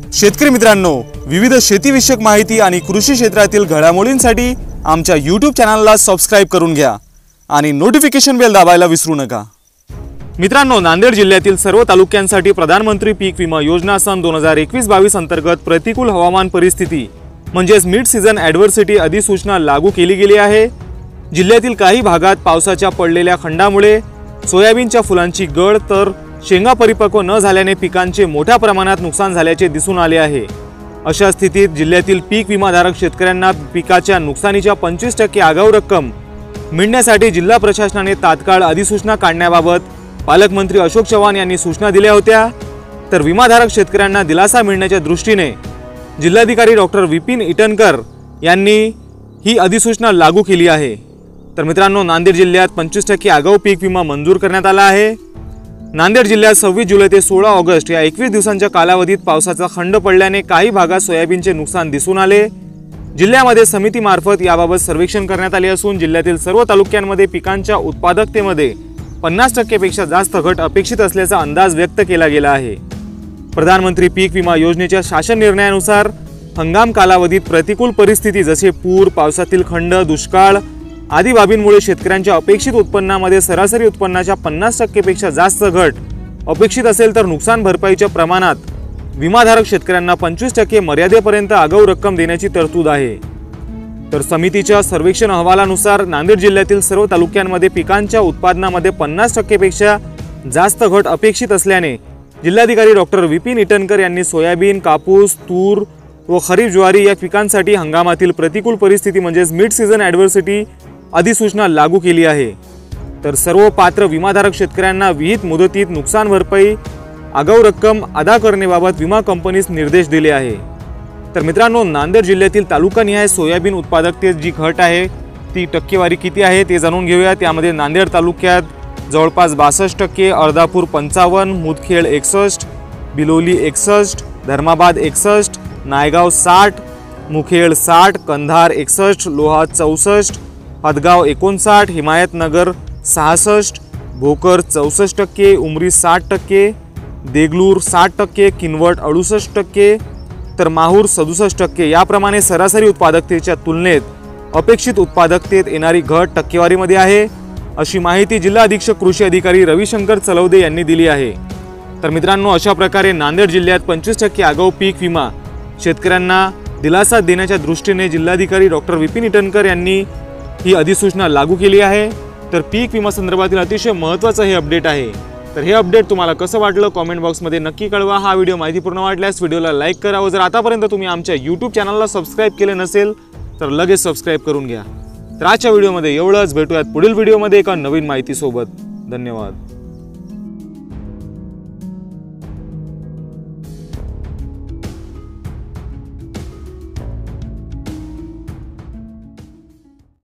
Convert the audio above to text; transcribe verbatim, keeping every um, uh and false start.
शेतकरी मित्रांनो, विविध शेतीविषयक माहिती आणि कृषी क्षेत्रातील घडामोडींसाठी आमच्या यूट्यूब चॅनलला सबस्क्राइब करून घ्या आणि नोटिफिकेशन बेल दाबायला विसरू नका। मित्रांनो, नांदेड जिल्ह्यातील सर्व तालुक्यांसाठी प्रधानमंत्री पीक विमा योजना सन दोन हजार एकवीस बावीस अंतर्गत प्रतिकूल हवामान परिस्थिती म्हणजेच मिड सीझन ॲडव्हर्सिटी अधिसूचना लागू केली गेली आहे। जिल्ह्यातील काही भागात पावसाच्या पडलेल्या खंडामुळे सोयाबीनच्या फुलांची गळ तर शेंगा परिपक्व न झाल्याने पिकांचे मोठ्या प्रमाणात नुकसान झाल्याचे दिसून आले आहे। अशा स्थितीत जिल्ह्यातील पीक विमाधारक शेतकऱ्यांना पिकाच्या नुकसानीच्या पंचवीस टक्के आगाऊ रक्कम मिळण्यासाठी जिल्हा प्रशासनाने तात्काळ अधिसूचना काढण्याबाबत पालकमंत्री अशोक चव्हाण यांनी सूचना दिल्या होत्या। तर विमाधारक शेतकऱ्यांना दिलासा मिळण्याच्या दृष्टीने जिल्हाधिकारी डॉक्टर विपिन इटनकर यांनी ही अधिसूचना लागू केली आहे। तर मित्रांनो, नांदेड जिल्ह्यात पंचवीस टक्के आगाऊ पीक विमा मंजूर करण्यात आला आहे। नांदेड जिल्ह्यात सव्वीस जुलै ते सोळा ऑगस्ट या एकवीस दिवसांच्या कालावधीत पावसाचा खंड पडल्याने काही भागात सोयाबीनचे नुकसान दिसून आले। जिल्ह्यामध्ये समितीमार्फत याबाबत सर्वेक्षण करण्यात आले असून जिल्ह्यातील सर्व तालुक्यांमध्ये पिकांच्या उत्पादकतेमध्ये पन्नास टक्के पेक्षा जास्त घट अपेक्षित असल्याचा अंदाज व्यक्त केला गेला आहे। प्रधानमंत्री पीक विमा योजनेच्या शासन निर्णयानुसार हंगाम कालावधीत प्रतिकूल परिस्थिती जसे पूर, पावसातील खंड, दुष्काळ आदी बाबींमुळे शेतकऱ्यांच्या अपेक्षित उत्पन्नामध्ये सरासरी उत्पन्नाच्या पन्नास टक्के पेक्षा जास्त घट अपेक्षित असेल तर नुकसान भरपाईच्या प्रमाणात विमाधारक शेतकऱ्यांना पंचवीस टक्के मर्यादेपर्यंत आगाऊ रक्कम देण्याची तरतूद आहे। तर समितीच्या सर्वेक्षण अहवालानुसार नांदेड जिल्ह्यातील सर्व तालुक्यांमध्ये पिकांच्या उत्पादनामध्ये पन्नास टक्के पेक्षा जास्त घट अपेक्षित असल्याने जिल्हाधिकारी डॉक्टर विपिन इटनकर यांनी सोयाबीन, कापूस, तूर व खरीप ज्वारी या पिकांसाठी हंगामातील प्रतिकूल परिस्थिती म्हणजेच मिड सीझन ॲडव्हर्सिटी अधिसूचना लागू केली आहे। तर सर्व पात्र विमाधारक शेतकऱ्यांना विहित मुदतीत नुकसान भरपाई आगाऊ रक्कम अदा करण्याबाबत विमा कंपनीस निर्देश दिले आहे। तर मित्रांनो, नांदेड जिल्ह्यातील तालुकानिहाय सोयाबीन उत्पादकतेत जी घट आहे ती टक्केवारी किती आहे ते जाणून घेऊया। त्यामध्ये नांदेड तालुक्यात जवळपास बासष्ट टक्के, अर्धापूर पंचावन्न, मुदखेड एकसष्ट, बिलोली एकसष्ट, धर्माबाद एकसष्ट, नायगाव साठ, मुखेड साठ, कंधार एकसष्ट, लोहा चौसष्ट, हदगाव एकोणसाठ, हिमायतनगर सहासष्ट, भोकर चौसष्ट टक्के, उमरी साठ टक्के, देगलूर साठ टक्के, किनवट अडुसष्ट टक्के तर माहूर सदुसष्ट टक्के याप्रमाणे सरासरी उत्पादकतेच्या तुलनेत अपेक्षित उत्पादकतेत येणारी घट टक्केवारीमध्ये आहे, अशी माहिती जिल्हा अधीक्षक कृषी अधिकारी रविशंकर चलवदे यांनी दिली आहे। तर मित्रांनो, अशा प्रकारे नांदेड जिल्ह्यात पंचवीस टक्के आगाऊ पीक विमा शेतकऱ्यांना दिलासा देण्याच्या दृष्टीने जिल्हाधिकारी डॉक्टर विपिन इटनकर यांनी ही अधिसूचना लागू केली आहे। तर पीक विमा संदर्भातील अतिशय महत्त्वाचं हे अपडेट आहे। तर हे अपडेट तुम्हाला कसं वाटलं कमेंट बॉक्समध्ये नक्की कळवा। हा व्हिडिओ माहितीपूर्ण वाटल्यास व्हिडिओला लाईक करा व जर आतापर्यंत तुम्ही आमच्या यूट्यूब चॅनलला सबस्क्राइब केले नसेल तर लगेच सबस्क्राइब करून घ्या। तर आजच्या व्हिडिओमध्ये एवढंच, भेटूयात पुढील व्हिडिओमध्ये एका नवीन माहितीसोबत। धन्यवाद।